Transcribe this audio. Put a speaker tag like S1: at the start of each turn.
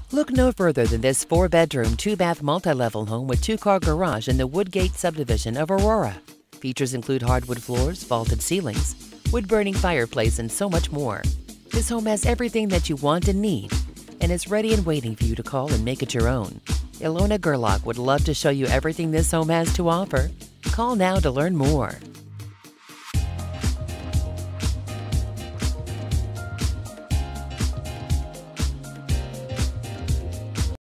S1: Look no further than this 4-bedroom, 2-bath multi-level home with 2-car garage in the Woodgate subdivision of Aurora. Features include hardwood floors, vaulted ceilings, wood-burning fireplace, and so much more. This home has everything that you want and need, and is ready and waiting for you to call and make it your own. Illona Gerlock would love to show you everything this home has to offer. Call now to learn more.